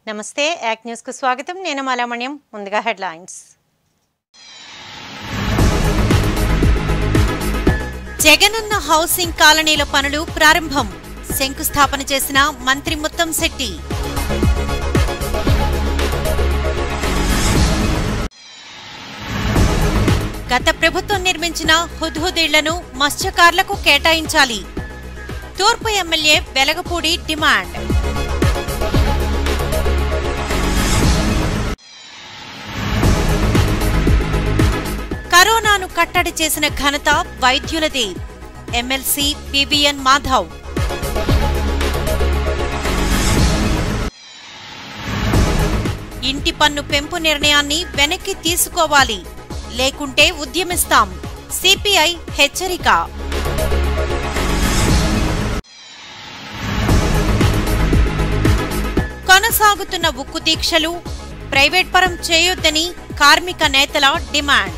నమస్తే యాక్ న్యూస్ కు స్వాగతం నేను మాలామణ్యం ముందుగా హెడ్లైన్స్ జగనన్న హౌసింగ్ కాలనీల పనులు ప్రారంభం శంకుస్థాపన చేసిన మంత్రి ముత్తంశెట్టి గత ప్రభుత్వం నిర్మించిన హుద్హుద్ ఇళ్లను మత్స్యకారులకు కేటాయించాలి తూర్పు ఎమ్మెల్యే వెలగపూడి డిమాండ్ కరోనాను కట్టడి చేసిన ఘనత వైద్యులదే ఎమ్మెల్సీ పివిఎన్ మాధవ్ ఇంటి పన్ను పెంపు నిర్ణయాన్ని వెనక్కి తీసుకోవాలి లేకుంటే ఉద్యమిస్తాం సిపిఐ హెచ్చరిక కొనసాగుతున్న ఉక్కు దీక్షలు ప్రైవేట్ పరం చేయొద్దని కార్మిక నేతల డిమాండ్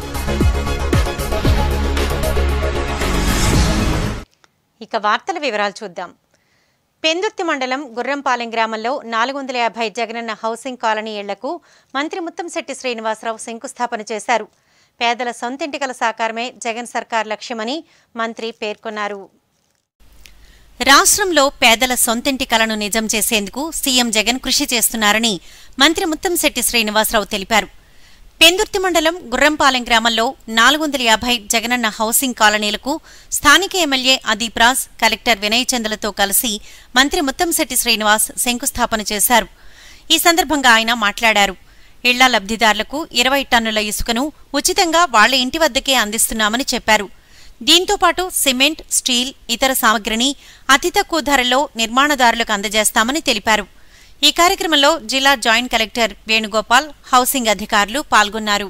ఇక వార్తల వివరాలు చూద్దాం. పెందుర్తి మండలం గుర్రంపాలెం గ్రామంలో 450 జగనన్న హౌసింగ్ కాలనీ ఇళ్లకు మంత్రి ముత్తంశెట్టి శ్రీనివాసరావు శంకుస్థాపన చేశారు. పేదల సొంతింటి కల సాకారమే జగన్ సర్కార్ లక్ష్యమని మంత్రి పేర్కొన్నారు. రాష్ట్రంలో పేదల సొంతింటి కలను నిజం చేసేందుకు సీఎం జగన్ కృషి చేస్తున్నారని మంత్రి ముత్తంశెట్టి శ్రీనివాసరావు తెలిపారు. పెందుర్తి మండలం గుర్రంపాలెం గ్రామంలో 450 జగనన్న హౌసింగ్ కాలనీలకు స్థానిక ఎమ్మెల్యే అదీప్ రాజ్, కలెక్టర్ వినయ్ చంద్రలతో కలిసి మంత్రి ముత్తంశెట్టి శ్రీనివాస్ శంకుస్థాపన చేశారు. ఈ సందర్భంగా ఆయన మాట్లాడారు. ఇళ్ల లబ్ధిదారులకు 20 టన్నుల ఇసుకను ఉచితంగా వాళ్ల ఇంటి వద్దకే అందిస్తున్నామని చెప్పారు. దీంతో పాటు సిమెంట్, స్టీల్, ఇతర సామగ్రిని అతి తక్కువ ధరల్లో నిర్మాణదారులకు అందజేస్తామని తెలిపారు. ఈ కార్యక్రమంలో జిల్లా జాయింట్ కలెక్టర్ వేణుగోపాల్, హౌసింగ్ అధికారులు పాల్గొన్నారు.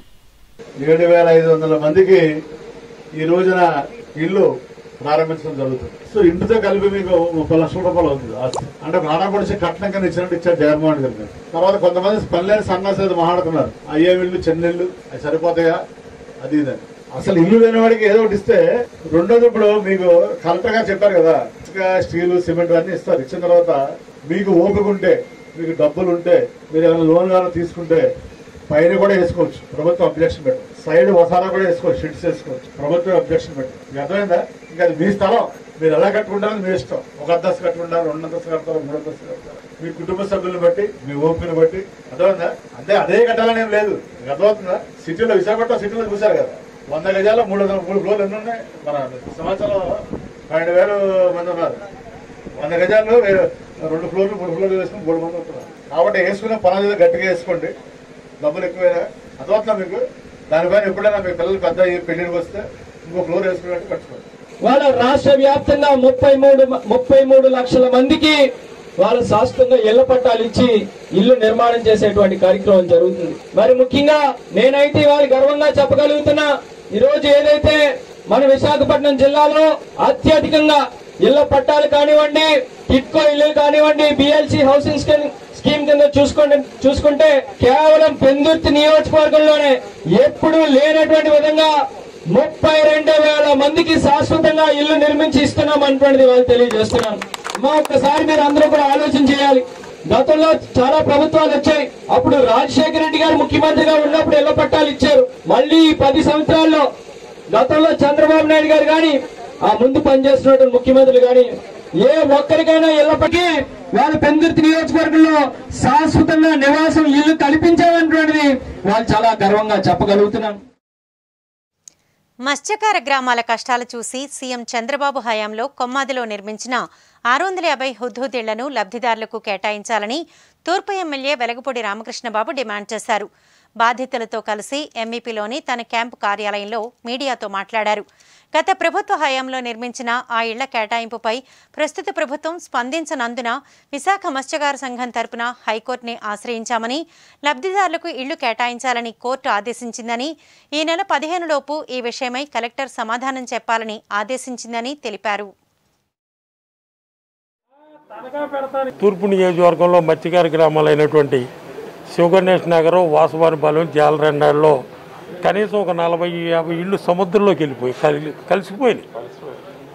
7,500 మందికి ఈ రోజున ఇల్లు ప్రారంభించడం జరుగుతుంది. సో ఇంటితో కలిపి మీకు 30 లక్షల రూపాయలు అవుతుంది ఆస్తి. అంటే ఒక ఆడపడిచి కట్నం కింద ఇచ్చినట్టు ఇచ్చారు జగన్మోహన్ గారు. తర్వాత కొంతమంది పనిలేని సన్నాసేది మాట్లాడుతున్నారు. అయ్యే ఇల్లు, చెన్నెళ్ళు అవి సరిపోతాయా, అది ఇదని. అసలు ఇల్లు లేని వాడికి ఏదో ఒకటి ఇస్తే, రెండోది ఇప్పుడు మీకు కలెక్టర్ గారు చెప్పారు కదా, స్టీల్, సిమెంట్ అన్ని ఇస్తారు. ఇచ్చిన తర్వాత మీకు ఓపిక ఉంటే, మీకు డబ్బులు ఉంటే, మీరు ఏమైనా లోన్ గారు తీసుకుంటే పైన కూడా వేసుకోవచ్చు. ప్రభుత్వం అబ్జెక్షన్ పెట్టు. సైడ్ వసారా కూడా వేసుకోవచ్చు, షెడ్స్ వేసుకోవచ్చు. ప్రభుత్వం అబ్జెక్షన్ పెట్టు. మీకు అర్థమైందా? ఇంకా అది మీ స్థలం, మీరు ఎలా కట్టుకుంటారో మీ ఇష్టం. 1 అంతస్తు కట్టుకుంటారు, 2 అంతస్తు కడతారు, 3 అంతస్తు కడతారు. మీ కుటుంబ సభ్యులను బట్టి, మీ ఓపికను బట్టి. అర్థమైందా? అంటే అదే కట్టాలని ఏం లేదు. మీకు అర్థమవుతుందా? సిటీలో, విశాఖపట్నం సిటీలో చూశారు కదా, 100 గజాల్లో 3 ఫ్లోర్లు ఎన్ని ఉన్నాయి? మన సంవత్సరంలో 12,000 మంది ఉన్నారు. 100 గజాల్లో 2 ఫ్లోర్లు 3 ఫ్లోర్లు వేసుకుని 3 మంది ఉంటున్నారు. కాబట్టి వేసుకున్న పనులు గట్టిగా వేసుకోండి. డబ్బులు ఎక్కువైనా అర్థమవుతుందా మీకు? దానిపైన ఎప్పుడైనా మీ పిల్లలు పెద్ద పెళ్లికి వస్తే ఇంకో ఫ్లోర్ వేసుకున్నట్టు కట్టుకోండి. వాళ్ళ రాష్ట్ర వ్యాప్తంగా 33 లక్షల మందికి వాళ్ళ శాశ్వతంగా ఇళ్ల పట్టాలు ఇచ్చి ఇల్లు నిర్మాణం చేసేటువంటి కార్యక్రమం జరుగుతుంది. మరి ముఖ్యంగా నేనైతే వాళ్ళు గర్వంగా చెప్పగలుగుతున్నా, ఈరోజు ఏదైతే మన విశాఖపట్నం జిల్లాలో అత్యధికంగా ఇళ్ల పట్టాలు కానివ్వండి, టిట్కో ఇల్లు కానివ్వండి, బిఎల్సి హౌసింగ్ స్కీమ్ కింద చూసుకుంటే కేవలం పెందుర్తి నియోజకవర్గంలోనే ఎప్పుడూ లేనటువంటి విధంగా 32,000 మందికి శాశ్వతంగా ఇల్లు నిర్మించి ఇస్తున్నాం అన్నటువంటిది వాళ్ళు తెలియజేస్తున్నాను. ఒక్కసారి మీరు అందరూ కూడా ఆలోచన చేయాలి. గతంలో చాలా ప్రభుత్వాలు వచ్చాయి. అప్పుడు రాజశేఖర రెడ్డి గారు ముఖ్యమంత్రిగా ఉన్నప్పుడు ఇళ్ల పట్టాలు ఇచ్చారు. మళ్ళీ 10 సంవత్సరాల్లో గతంలో చంద్రబాబు నాయుడు గారు కానీ, ఆ ముందు పనిచేస్తున్నటువంటి ముఖ్యమంత్రులు కానీ ఏ ఒక్కరికైనా ఇళ్లపైకి వాళ్ళు పెందుర్తి నియోజకవర్గంలో శాశ్వతంగా నివాసం ఇల్లు కల్పించాలన్నటువంటిది వాళ్ళు చాలా గర్వంగా చెప్పగలుగుతున్నాను. మత్స్యకార గ్రామాల కష్టాలు చూసి సీఎం చంద్రబాబు హయాంలో కొమ్మాదిలో నిర్మించిన 650 హుద్హుద్ ఇళ్లను లబ్ధిదారులకు కేటాయించాలని తూర్పు ఎమ్మెల్యే వెలగపూడి రామకృష్ణబాబు డిమాండ్ చేశారు. బాధితులతో కలిసి ఎంఈపీలోని తన క్యాంపు కార్యాలయంలో మీడియాతో మాట్లాడారు. గత ప్రభుత్వ హయాంలో నిర్మించిన ఆ ఇళ్ల కేటాయింపుపై ప్రస్తుత ప్రభుత్వం స్పందించనందున విశాఖ మత్స్యకార సంఘం తరపున హైకోర్టుని ఆశ్రయించామని, లబ్ధిదారులకు ఇళ్లు కేటాయించాలని కోర్టు ఆదేశించిందని, ఈ నెల 15 లోపు ఈ విషయమై కలెక్టర్ సమాధానం చెప్పాలని ఆదేశించిందని తెలిపారు. తూర్పు నియోజకవర్గంలో మత్స్యకార గ్రామాలైనటువంటి శివగణేష్ నగర్, వాసవానిపాలెం, జాలరెండాల్లో కనీసం ఒక 40-50 ఇళ్ళు సముద్రంలోకి వెళ్ళిపోయి కలిసిపోయినాయి.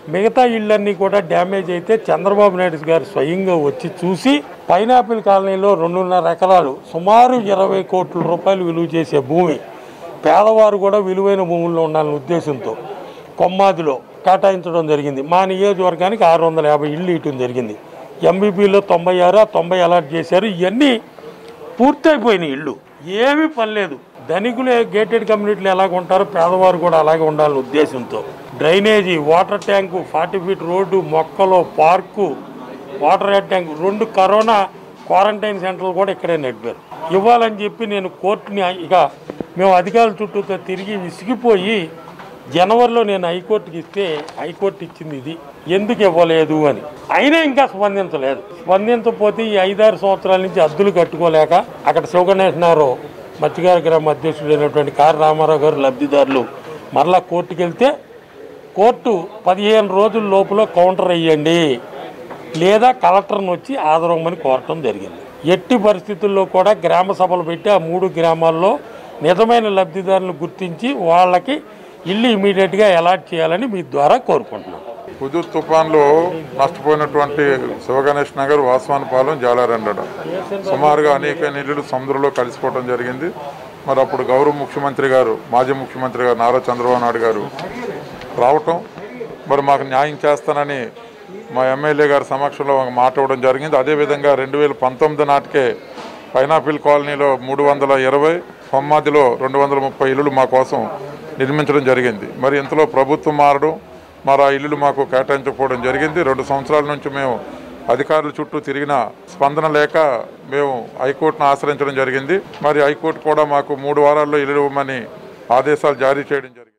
మిగతా ఇళ్ళన్నీ కూడా డ్యామేజ్ అయితే చంద్రబాబు నాయుడు గారు స్వయంగా వచ్చి చూసి పైనాపిల్ కాలనీలో 2.5 ఎకరాలు సుమారు 20 కోట్ల రూపాయలు విలువ చేసే భూమి పేదవారు కూడా విలువైన భూముల్లో ఉండాలనే ఉద్దేశంతో కొమ్మాదిలో కేటాయించడం జరిగింది. మా నియోజకవర్గానికి 650 ఇళ్ళు ఇవ్వడం జరిగింది. ఎంబీపీలో 96, 90 అలాట్ చేశారు. ఇవన్నీ పూర్తయిపోయిన ఇళ్ళు, ఏమీ పని లేదు. ధనికులే గేటెడ్ కమ్యూనిటీలు ఎలాగ ఉంటారో పేదవారు కూడా అలాగే ఉండాలనే ఉద్దేశంతో drainage, water tank, 40 feet road, మొక్కలు, park, water head tank, 2 corona quarantine సెంటర్లు కూడా ఇక్కడే నడిపారు. ఇవ్వాలని చెప్పి నేను కోర్టుని ఇక మేము అధికారుల చుట్టూతో తిరిగి విసిగిపోయి జనవరిలో నేను హైకోర్టుకి ఇస్తే హైకోర్టు ఇచ్చింది ఇది ఎందుకు ఇవ్వలేదు అని. అయినా ఇంకా స్పందించలేదు. స్పందించకపోతే ఈ 5-6 సంవత్సరాల నుంచి అద్దులు కట్టుకోలేక అక్కడ శివగణేశ్వరరావు మత్స్యకార గ్రామ అధ్యక్షుడైనటువంటి కారు రామారావు గారు లబ్ధిదారులు మరలా కోర్టుకు వెళ్తే కోర్టు 15 రోజుల లోపల కౌంటర్ వేయండి లేదా కలెక్టర్ని వచ్చి ఆదరవమని కోరటం జరిగింది. ఎట్టి పరిస్థితుల్లో కూడా గ్రామ సభలు పెట్టి ఆ 3 గ్రామాల్లో నిజమైన లబ్ధిదారులను గుర్తించి వాళ్ళకి ఇల్లు ఇమీడియట్గా అలాట్ చేయాలని మీ ద్వారా కోరుకుంటున్నాం. హుదూద్ తుఫాన్లో నష్టపోయినటువంటి శివగణేష్ నగర్, వాసవానిపాలెం, జాలారెండడ సుమారుగా అనేక ఇళ్ళు సముద్రంలో కలిసిపోవడం జరిగింది. మరి అప్పుడు గౌరవ ముఖ్యమంత్రి గారు, మాజీ ముఖ్యమంత్రి గారు నారా చంద్రబాబు నాయుడు గారు రావటం, మరి మాకు న్యాయం చేస్తానని మా ఎమ్మెల్యే గారి సమక్షంలో మాట ఇవ్వడం జరిగింది. అదేవిధంగా 2019 నాటికే పైనాపిల్ కాలనీలో 320, కొమ్మాదిలో 230 ఇళ్ళు మా కోసం నిర్మించడం జరిగింది. మరి ఇంతలో ప్రభుత్వం మారడం, మరి ఆ ఇల్లులు మాకు కేటాయించకపోవడం జరిగింది. 2 సంవత్సరాల నుంచి మేము అధికారుల చుట్టూ తిరిగిన స్పందన లేక మేము హైకోర్టును ఆశ్రయించడం జరిగింది. మరి హైకోర్టు కూడా మాకు 3 వారాల్లో ఇల్లు ఇవ్వమని ఆదేశాలు జారీ చేయడం జరిగింది.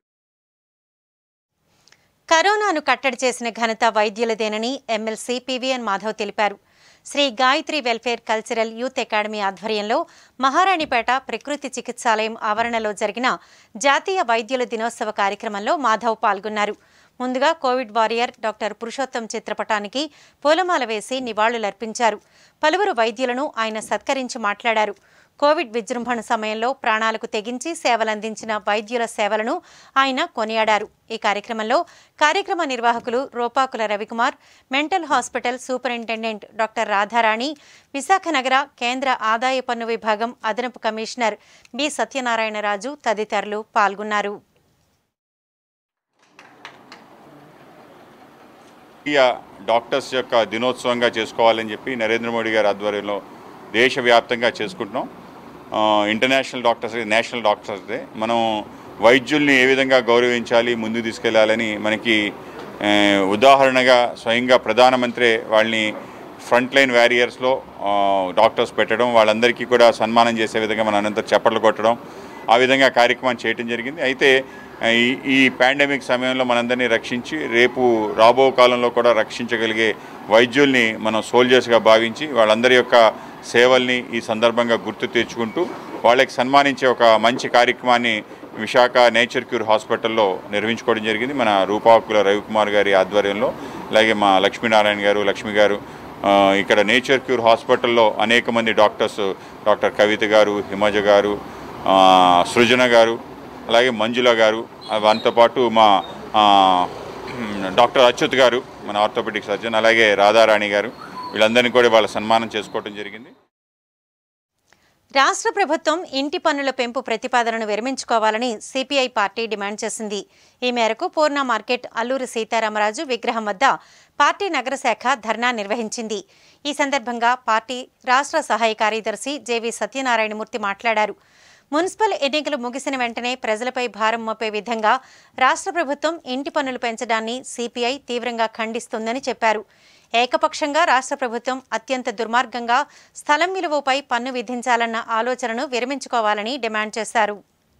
కరోనాను కట్టడి చేసిన ఘనత వైద్యులదేనని ఎమ్మెల్సీ పివిఎన్ మాధవ్ తెలిపారు. Shri Gayatri welfare cultural youth academy ఆధ్వర్యంలో మహారాణిపేట ప్రకృతి చికిత్సాలయం ఆవరణలో జరిగిన జాతీయ వైద్యుల దినోత్సవ కార్యక్రమంలో మాధవ్ పాల్గొన్నారు. ముందుగా కోవిడ్ వారియర్ డాక్టర్ పురుషోత్తం చిత్రపటానికి పూలమాల వేసి నివాళులర్పించారు. పలువురు వైద్యులను ఆయన సత్కరించి మాట్లాడారు. కోవిడ్ విజృంభణ సమయంలో ప్రాణాలకు తెగించి సేవలందించిన వైద్యుల సేవలను ఆయన కొనియాడారు. ఈ కార్యక్రమంలో కార్యక్రమ నిర్వాహకులు Ropakula Ravikumar, mental hospital superintendent doctor Radharani, Visakha నగర కేంద్ర ఆదాయ పన్ను విభాగం అదనపు కమిషనర్ బి సత్యనారాయణరాజు తదితరులు పాల్గొన్నారు. డాక్టర్స్ యొక్క దినోత్సవంగా చేసుకోవాలని చెప్పి నరేంద్ర మోడీ గారి ఆధ్వర్యంలో దేశవ్యాప్తంగా చేసుకుంటున్నాం. International doctors, national doctors day. మనం వైద్యుల్ని ఏ విధంగా గౌరవించాలి, ముందుకు తీసుకెళ్లాలని మనకి ఉదాహరణగా స్వయంగా ప్రధానమంత్రి వాళ్ళని ఫ్రంట్ లైన్ వారియర్స్లో డాక్టర్స్ పెట్టడం, వాళ్ళందరికీ కూడా సన్మానం చేసే విధంగా మన అనంతరం చప్పట్లు కొట్టడం, ఆ విధంగా కార్యక్రమం చేయడం జరిగింది. అయితే ఈ పాండమిక్ సమయంలో మనందరినీ రక్షించి రేపు రాబో కాలంలో కూడా రక్షించగలిగే వైద్యుల్ని మనం సోల్జర్స్గా భావించి వాళ్ళందరి యొక్క సేవల్ని ఈ సందర్భంగా గుర్తు తెచ్చుకుంటూ వాళ్ళకి సన్మానించే ఒక మంచి కార్యక్రమాన్ని విశాఖ నేచర్ క్యూర్ హాస్పిటల్లో నిర్వహించుకోవడం జరిగింది. మన రూపాకుల రవికుమార్ గారి ఆధ్వర్యంలో, అలాగే మా లక్ష్మీనారాయణ గారు, లక్ష్మి గారు. ఇక్కడ నేచర్ క్యూర్ హాస్పిటల్లో అనేక మంది డాక్టర్స్, డాక్టర్ కవిత గారు, హిమజ గారు, సృజన గారు, అలాగే మంజుల గారు, దాంతోపాటు మా డాక్టర్ అచ్యుత్ గారు, మన ఆర్థోపెడిక్ సర్జన్, అలాగే రాధారాణి గారు, వీళ్ళందరినీ కూడా వాళ్ళ సన్మానం చేసుకోవడం జరిగింది. రాష్ట్ర ప్రభుత్వం ఇంటి పన్నుల పెంపు ప్రతిపాదనను విరమించుకోవాలని సిపిఐ పార్టీ డిమాండ్ చేసింది. ఈ మేరకు పూర్ణ మార్కెట్ అల్లూరి సీతారామరాజు విగ్రహం వద్ద పార్టీ నగర శాఖ ధర్నా నిర్వహించింది. ఈ సందర్భంగా పార్టీ రాష్ట్ర సహాయ కార్యదర్శి జేవి సత్యనారాయణమూర్తి మాట్లాడారు. మున్సిపల్ ఎన్నికలు ముగిసిన వెంటనే ప్రజలపై భారం మోపే విధంగా రాష్ట్ర ప్రభుత్వం ఇంటి పన్నులు పెంచడాన్ని సిపిఐ తీవ్రంగా ఖండిస్తుందని చెప్పారు. ఏకపక్షంగా రాష్ట్ర ప్రభుత్వం అత్యంత దుర్మార్గంగా స్థలం విలువపై పన్ను విధించాలన్న ఆలోచనను విరమించుకోవాలని డిమాండ్ చేశారు.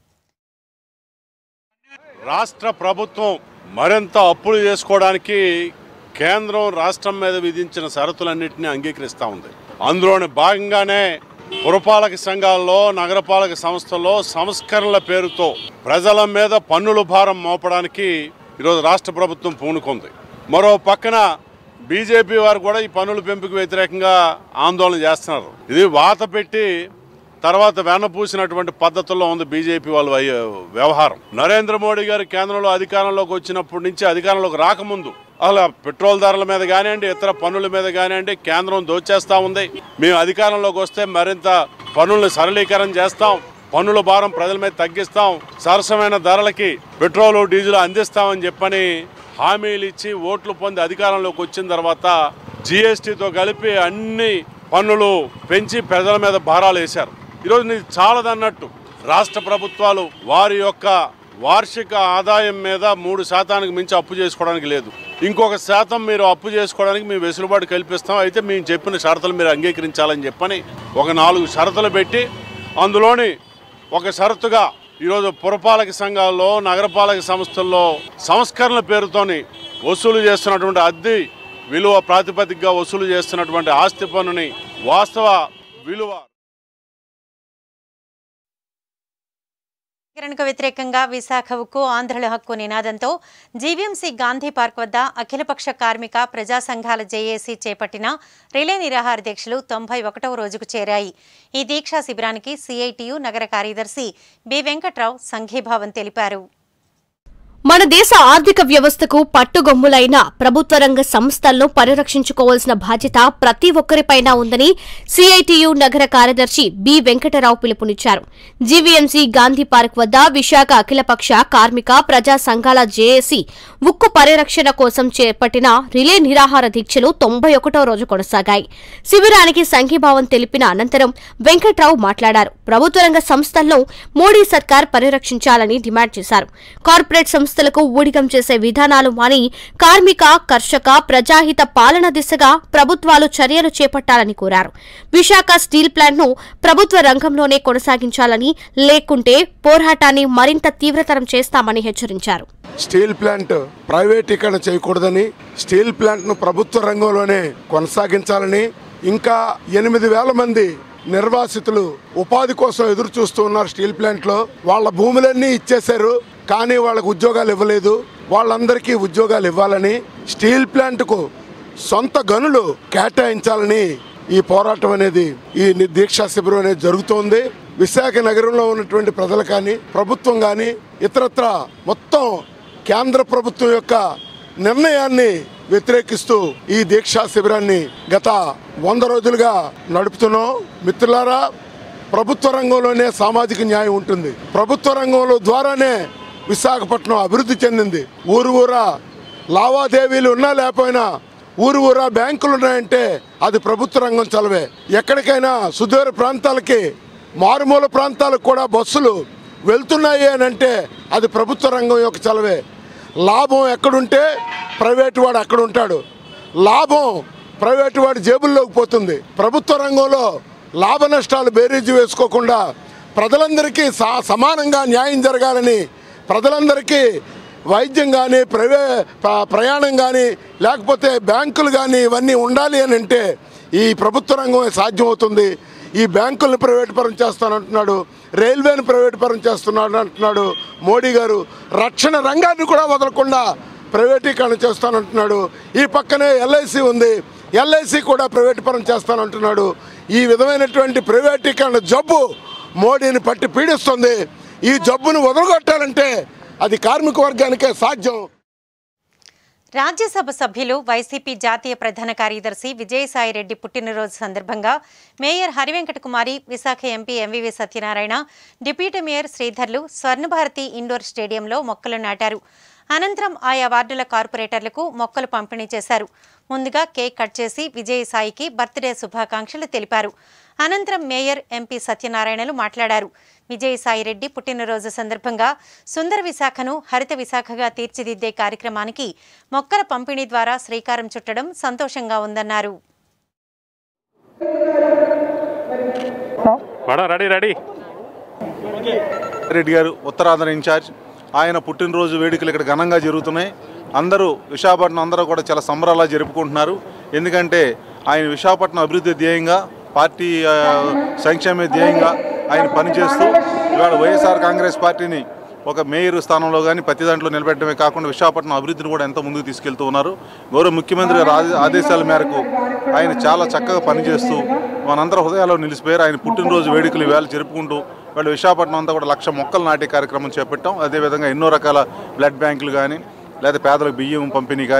రాష్ట్ర ప్రభుత్వం మరింత అప్పులు చేసుకోవడానికి కేంద్రం రాష్ట్రం మీద విధించిన షరతులన్నింటినీ అంగీకరిస్తూ ఉంది. అందులోని భాగంగానే పురపాలక సంఘాల్లో, నగరపాలక సంస్థల్లో సంస్కరణల పేరుతో ప్రజల మీద పన్నుల భారం మోపడానికి ఈరోజు రాష్ట్ర ప్రభుత్వం పూనుకుంది. మరో పక్కన బీజేపీ వారు కూడా ఈ పన్నుల పెంపుకు వ్యతిరేకంగా ఆందోళన చేస్తున్నారు. ఇది వాత పెట్టి తర్వాత వెనపూసినటువంటి పద్ధతుల్లో ఉంది బీజేపీ వాళ్ళ వ్యవహారం. నరేంద్ర మోడీ గారు కేంద్రంలో అధికారంలోకి వచ్చినప్పటి నుంచి, అధికారంలోకి రాకముందు అలా పెట్రోల్ ధరల మీద కానివ్వండి, ఇతర పన్నుల మీద కానివ్వండి కేంద్రం దోచేస్తూ ఉంది. మేము అధికారంలోకి వస్తే మరింత పన్నులను సరళీకరణ చేస్తాం, పన్నుల భారం ప్రజల మీద తగ్గిస్తాం, సరసమైన ధరలకి పెట్రోలు డీజిల్ అందిస్తామని చెప్పని హామీలు ఇచ్చి ఓట్లు పొంది అధికారంలోకి వచ్చిన తర్వాత జీఎస్టీతో కలిపి అన్ని పన్నులు పెంచి ప్రజల మీద భారాలు వేశారు. ఈరోజు నీకు చాలదన్నట్టు రాష్ట్ర ప్రభుత్వాలు వారి యొక్క వార్షిక ఆదాయం మీద 3% మించి అప్పు చేసుకోవడానికి లేదు. ఇంకొక శాతం మీరు అప్పు చేసుకోవడానికి మేము వెసులుబాటు కల్పిస్తాం, అయితే మేము చెప్పిన షరతులు మీరు అంగీకరించాలని చెప్పని ఒక 4 షరతులు పెట్టి అందులోని ఒక షరతుగా ఈరోజు పురపాలక సంఘాల్లో, నగరపాలక సంస్థల్లో సంస్కరణల పేరుతోని వసూలు చేస్తున్నటువంటి అద్దె విలువ ప్రాతిపదికగా వసూలు చేస్తున్నటువంటి ఆస్తి పన్నుని వాస్తవ విలువ కు వ్యతిరేకంగా విశాఖ ఉక్కు ఆంధ్రుల హక్కు నినాదంతో జీవీఎంసీ గాంధీ పార్క్ వద్ద అఖిలపక్ష కార్మిక ప్రజా సంఘాల జేఏసీ చేపట్టిన రిలే నిరాహార దీక్షలు 91వ రోజుకు చేరాయి. ఈ దీక్షా శిబిరానికి సిఐటియు నగర కార్యదర్శి బి వెంకట్రావు సంఘీభావం తెలిపారు. మన దేశ ఆర్థిక వ్యవస్థకు పట్టుగొమ్ములైన ప్రభుత్వ రంగ సంస్థలను పరిరక్షించుకోవాల్సిన బాధ్యత ప్రతి ఒక్కరిపైనా ఉందని సిఐటియు నగర కార్యదర్శి బి వెంకటరావు పిలుపునిచ్చారు. జీవీఎంసీ గాంధీ పార్క్ వద్ద విశాఖ అఖిలపక్ష కార్మిక ప్రజా సంఘాల జేఏసీ ఉక్కు పరిరక్షణ కోసం చేపట్టిన రిలే నిరాహార దీక్షలు 91వ రోజు కొనసాగాయి. శిబిరానికి సంఘీభావం తెలిపిన అనంతరం వెంకట్రావు మాట్లాడారు. ప్రభుత్వ రంగ సంస్థలను మోడీ సర్కార్ పరిరక్షించాలని డిమాండ్ చేశారు. కార్పొరేట్ సంస్థలకు ఊడిగం చేసే విధానాలు మాని కార్మిక, కర్షక, ప్రజాహిత పాలన దిశగా ప్రభుత్వాలు చర్యలు చేపట్టాలని కోరారు. విశాఖ స్టీల్ ప్లాంట్ను ప్రభుత్వ రంగంలోనే కొనసాగించాలని, లేకుంటే పోరాటాన్ని మరింత తీవ్రతరం చేస్తామని హెచ్చరించారు. స్టీల్ ప్లాంట్ ప్రైవేటీకరణ చేయకూడదని, స్టీల్ ప్లాంట్ను ప్రభుత్వ రంగంలోనే కొనసాగించాలని, ఇంకా 8,000 మంది నిర్వాసితులు ఉపాధి కోసం ఎదురు చూస్తూ ఉన్నారు. స్టీల్ ప్లాంట్లో వాళ్ళ భూములన్నీ ఇచ్చేశారు, కానీ వాళ్ళకు ఉద్యోగాలు ఇవ్వలేదు. వాళ్ళందరికీ ఉద్యోగాలు ఇవ్వాలని, స్టీల్ ప్లాంట్కు సొంత గనులు కేటాయించాలని ఈ పోరాటం అనేది, ఈ దీక్షా శిబిరం అనేది జరుగుతోంది. విశాఖ నగరంలో ఉన్నటువంటి ప్రజలు కానీ, ప్రభుత్వం కానీ, ఇతరత్ర మొత్తం కేంద్ర ప్రభుత్వం యొక్క నిర్ణయాన్ని వ్యతిరేకిస్తూ ఈ దీక్షా శిబిరాన్ని గత 100 రోజులుగా నడుపుతున్నాం. మిత్రులారా, ప్రభుత్వ రంగంలోనే సామాజిక న్యాయం ఉంటుంది. ప్రభుత్వ రంగంలో ద్వారానే విశాఖపట్నం అభివృద్ధి చెందింది. ఊరా లావాదేవీలు ఉన్నా లేకపోయినా ఊరా బ్యాంకులు ఉన్నాయంటే అది ప్రభుత్వ రంగం చలవే. ఎక్కడికైనా సుదూర ప్రాంతాలకి, మారుమూల ప్రాంతాలకు కూడా బస్సులు వెళ్తున్నాయి అని అంటే అది ప్రభుత్వ రంగం యొక్క చలవే. లాభం ఎక్కడుంటే ప్రైవేటు వాడు అక్కడ ఉంటాడు. లాభం ప్రైవేటు వాడి జేబుల్లోకి పోతుంది. ప్రభుత్వ రంగంలో లాభ నష్టాలు బేరీజు వేసుకోకుండా ప్రజలందరికీ సమానంగా న్యాయం జరగాలని, ప్రజలందరికీ వైద్యం కానీ, ప్రయాణం కానీ, లేకపోతే బ్యాంకులు కానీ ఇవన్నీ ఉండాలి అని అంటే ఈ ప్రభుత్వ రంగం సాధ్యమవుతుంది. ఈ బ్యాంకులను ప్రైవేట్ పరం చేస్తానంటున్నాడు, రైల్వేని ప్రైవేట్ పరం చేస్తున్నాడు అంటున్నాడు మోడీ గారు. రక్షణ రంగాన్ని కూడా వదలకుండా ప్రైవేటీకరణ చేస్తానంటున్నాడు. ఈ పక్కనే ఎల్ఐసి ఉంది, ఎల్ఐసి కూడా ప్రైవేట్ పరం చేస్తానంటున్నాడు. ఈ విధమైనటువంటి ప్రైవేటీకరణ జబ్బు మోడీని పట్టి పీడిస్తుంది. ఈ జబ్బును వదలగొట్టాలంటే అది కార్మిక వర్గానికే సాధ్యం. రాజ్యసభ సభ్యులు వైసీపీ జాతీయ ప్రధాన కార్యదర్శి విజయసాయిరెడ్డి పుట్టినరోజు సందర్భంగా mayor Harivenkata Kumari, Visakha MP MVV Satyanarayana, deputy mayor శ్రీధర్లు స్వర్ణభారతి ఇండోర్ స్టేడియంలో మొక్కలు నాటారు. అనంతరం ఆయా వార్డుల కార్పొరేటర్లకు మొక్కలు పంపిణీ చేశారు. ముందుగా కేక్ కట్ చేసి విజయసాయికి బర్త్డే శుభాకాంక్షలు తెలిపారు. అనంతరం మేయర్, ఎంపీ సత్యనారాయణలు మాట్లాడారు. విజయసాయిరెడ్డి పుట్టినరోజు సందర్భంగా సుందర విశాఖను హరిత విశాఖగా తీర్చిదిద్దే కార్యక్రమానికి మొక్కల పంపిణీ ద్వారా శ్రీకారం చుట్టడం సంతోషంగా ఉందన్నారు. రెడ్డి గారు ఉత్తరాంధ్ర ఇన్ఛార్జ్, ఆయన పుట్టినరోజు వేడుకలు ఇక్కడ ఘనంగా జరుగుతున్నాయి. అందరూ విశాఖపట్నం అందరూ కూడా చాలా సంబరాలా జరుపుకుంటున్నారు. ఎందుకంటే ఆయన విశాఖపట్నం అభివృద్ధి ధ్యేయంగా, పార్టీ సంక్షేమ ధ్యేయంగా ఆయన పనిచేస్తూ ఇవాళ వైఎస్ఆర్ కాంగ్రెస్ పార్టీని ఒక మేయర్ స్థానంలో కానీ ప్రతి దాంట్లో నిలబెట్టడమే కాకుండా విశాఖపట్నం అభివృద్ధిని కూడా ఎంతో ముందుకు తీసుకెళ్తూ ఉన్నారు. గౌరవ ముఖ్యమంత్రి గారి ఆదేశాల మేరకు ఆయన చాలా చక్కగా పనిచేస్తూ మనందరూ హృదయాల్లో నిలిచిపోయారు. ఆయన పుట్టినరోజు వేడుకలు ఇవాళ జరుపుకుంటూ వాళ్ళు విశాఖపట్నం అంతా కూడా 1,00,000 మొక్కలు నాటే కార్యక్రమం చేపట్టాం. అదేవిధంగా ఎన్నో రకాల బ్లడ్ బ్యాంకులు కానీ, లేదా పేదలకు బియ్యం పంపిణీ కానీ,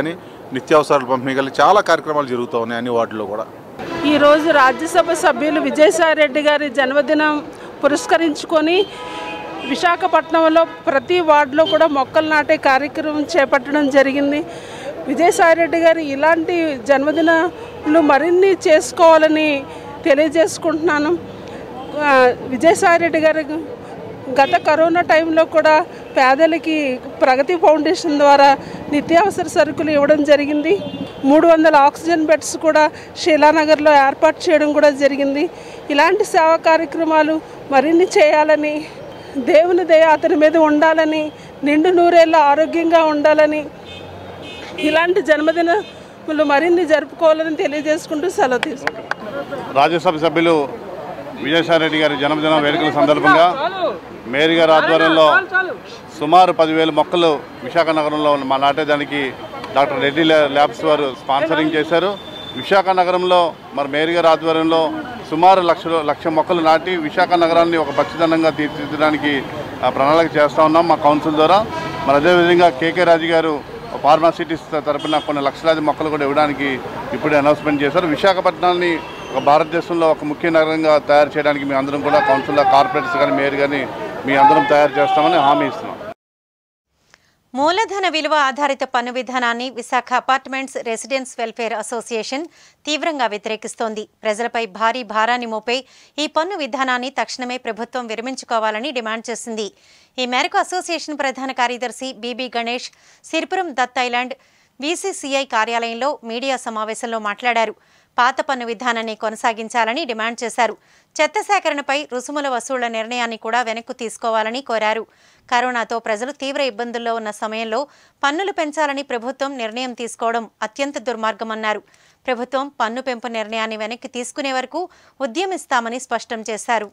నిత్యావసరాలు పంపిణీ కలిగి చాలా కార్యక్రమాలు జరుగుతూ ఉన్నాయి అన్ని వార్డుల్లో కూడా. ఈరోజు రాజ్యసభ సభ్యులు విజయసాయిరెడ్డి గారి జన్మదినం పురస్కరించుకొని విశాఖపట్నంలో ప్రతి వార్డులో కూడా మొక్కలు నాటే కార్యక్రమం చేపట్టడం జరిగింది. విజయసాయిరెడ్డి గారు ఇలాంటి జన్మదినాలు మరిన్ని చేసుకోవాలని తెలియజేసుకుంటున్నాను. విజయసాయిరెడ్డి గారు గత కరోనా టైంలో కూడా పేదలకి ప్రగతి ఫౌండేషన్ ద్వారా నిత్యావసర సరుకులు ఇవ్వడం జరిగింది. 300 ఆక్సిజన్ బెడ్స్ కూడా శీలానగర్లో ఏర్పాటు చేయడం కూడా జరిగింది. ఇలాంటి సేవా కార్యక్రమాలు మరిన్ని చేయాలని, దేవుని దయ అతని మీద ఉండాలని, నిండు నూరేళ్ళ ఆరోగ్యంగా ఉండాలని, ఇలాంటి జన్మదినాలు మరిన్ని జరుపుకోవాలని తెలియజేసుకుంటూ సెలవు తీసుకుంటాం. రాజ్యసభ సభ్యులు విజయసాయిరెడ్డి గారి జన్మదిన వేడుకల సందర్భంగా మేయర్ గారి ఆధ్వర్యంలో సుమారు 10,000 మొక్కలు విశాఖ నగరంలో నాటేదానికి డాక్టర్ రెడ్డి ల్యాబ్స్ వారు స్పాన్సరింగ్ చేశారు. విశాఖ నగరంలో మరి మేయర్ గారి ఆధ్వర్యంలో సుమారు 1,00,000 మొక్కలు నాటి విశాఖ నగరాన్ని ఒక పచ్చదనంగా తీర్చిదిద్దడానికి ప్రణాళిక చేస్తూ ఉన్నాం మా కౌన్సిల్ ద్వారా. మరి అదేవిధంగా కేకే రాజు గారు ఫార్మాసిటీస్ తరపున కొన్ని లక్షలాది మొక్కలు కూడా ఇవ్వడానికి ఇప్పుడే అనౌన్స్మెంట్ చేశారు. విశాఖపట్నాన్ని ఒక భారతదేశంలో ఒక ముఖ్య నగరంగా తయారు చేయడానికి మీ అందరం కూడా కౌన్సిల్లో కార్పొరేటర్స్ కానీ మేయర్ కానీ మీ అందరం తయారు చేస్తామని హామీ ఇస్తున్నాం. మూలధన విలువ ఆధారిత పన్ను విధానాన్ని Visakha apartments residence welfare association తీవ్రంగా వ్యతిరేకిస్తోంది. ప్రజలపై భారీ భారాన్ని మోపే ఈ పన్ను విధానాన్ని తక్షణమే ప్రభుత్వం విరమించుకోవాలని డిమాండ్ చేసింది. ఈ మేరకు అసోసియేషన్ ప్రధాన కార్యదర్శి BB Ganesh Siripuram Dutt island VCCI కార్యాలయంలో మీడియా సమావేశంలో మాట్లాడారు. పాత పన్ను విధానాన్ని కొనసాగించాలని డిమాండ్ చేశారు. చెత్త సేకరణపై రుసుముల వసూళ్ల నిర్ణయాన్ని కూడా వెనక్కు తీసుకోవాలని కోరారు. కరోనాతో ప్రజలు తీవ్ర ఇబ్బందుల్లో ఉన్న సమయంలో పన్నులు పెంచాలని ప్రభుత్వం నిర్ణయం తీసుకోవడం అత్యంత దుర్మార్గమన్నారు. ప్రభుత్వం పన్ను పెంపు నిర్ణయాన్ని వెనక్కి తీసుకునే వరకు ఉద్యమిస్తామని స్పష్టం చేశారు.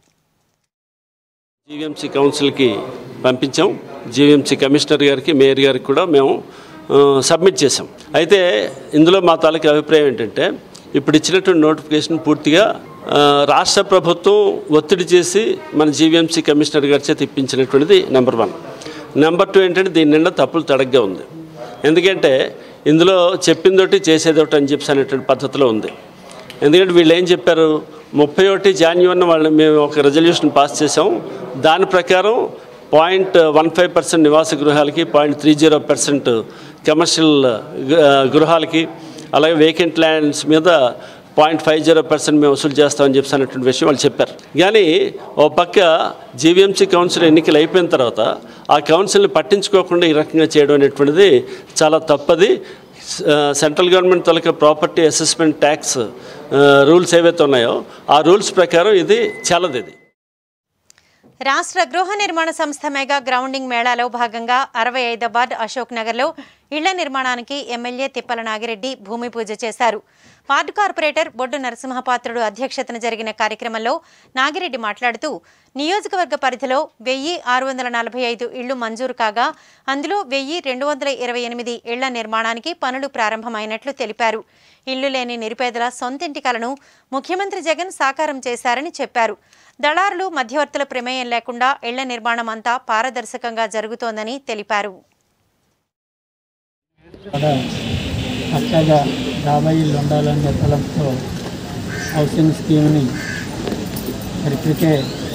జీవీఎంసీ కౌన్సిల్కి పంపించాం. జీవీఎంసీ కమిషనర్ గారికి మేయర్ గారికి కూడా మేము సబ్మిట్ చేసాం. అయితే ఇందులో మా తాలూకా అభిప్రాయం ఏంటంటే ఇప్పుడు ఇచ్చినటువంటి నోటిఫికేషన్ పూర్తిగా రాష్ట్ర ప్రభుత్వం ఒత్తిడి చేసి మన జీవీఎంసీ కమిషనర్ గారి చేత ఇప్పించినటువంటిది నెంబర్ 1. నెంబర్ 2 ఏంటంటే దీని నిండా తప్పులు తడగ్గా ఉంది. ఎందుకంటే ఇందులో చెప్పిందోటి చేసేదోటి అని చెప్పి అనేటువంటి పద్ధతిలో ఉంది. ఎందుకంటే వీళ్ళు ఏం చెప్పారు, 31 జాన్యువరిని వాళ్ళు మేము ఒక రెజల్యూషన్ పాస్ చేసాం. దాని ప్రకారం 0.15% నివాస గృహాలకి, 0.30% కమర్షియల్ గృహాలకి, అలాగే వేకెంట్ ల్యాండ్స్ మీద 0.50% మేము వసూలు చేస్తామని చెప్పి అన్నటువంటి విషయం వాళ్ళు చెప్పారు. కానీ ఓ పక్క జీవీఎంసీ కౌన్సిల్ ఎన్నికలు అయిపోయిన తర్వాత ఆ కౌన్సిల్ని పట్టించుకోకుండా ఈ రకంగా చేయడం అనేటువంటిది చాలా తప్పది. సెంట్రల్ గవర్నమెంట్ తాలూకా ప్రాపర్టీ అసెస్మెంట్ ట్యాక్స్ రూల్స్ ఏవైతే ఉన్నాయో ఆ రూల్స్ ప్రకారం ఇది చాలదు. ఇది రాష్ట్ర గృహ నిర్మాణ సంస్థ మెగా గ్రౌండింగ్ మేళాలో భాగంగా 65వ వార్డు అశోక్ నగర్లో ఇళ్ల నిర్మాణానికి ఎమ్మెల్యే తిప్పల నాగిరెడ్డి భూమి పూజ చేశారు. వార్డు కార్పొరేటర్ బొడ్డు నరసింహపాత్రుడు అధ్యక్షతన జరిగిన కార్యక్రమంలో నాగిరెడ్డి మాట్లాడుతూ నియోజకవర్గ పరిధిలో 1645 ఇళ్లు మంజూరు కాగా అందులో 1228 ఇళ్ల నిర్మాణానికి పనులు ప్రారంభమైనట్లు తెలిపారు. ఇళ్లు లేని నిరుపేదల సొంతింటి కలను ముఖ్యమంత్రి జగన్ సాకారం చేశారని చెప్పారు. దళారులు మధ్యవర్తుల ప్రమేయం లేకుండా ఇళ్ల నిర్మాణం అంతా పారదర్శకంగా జరుగుతోందని తెలిపారు. చక్కగా 50 ఇళ్ళు ఉండాలనే తలంతో హౌసింగ్ స్కీమ్ని ఇప్పటికే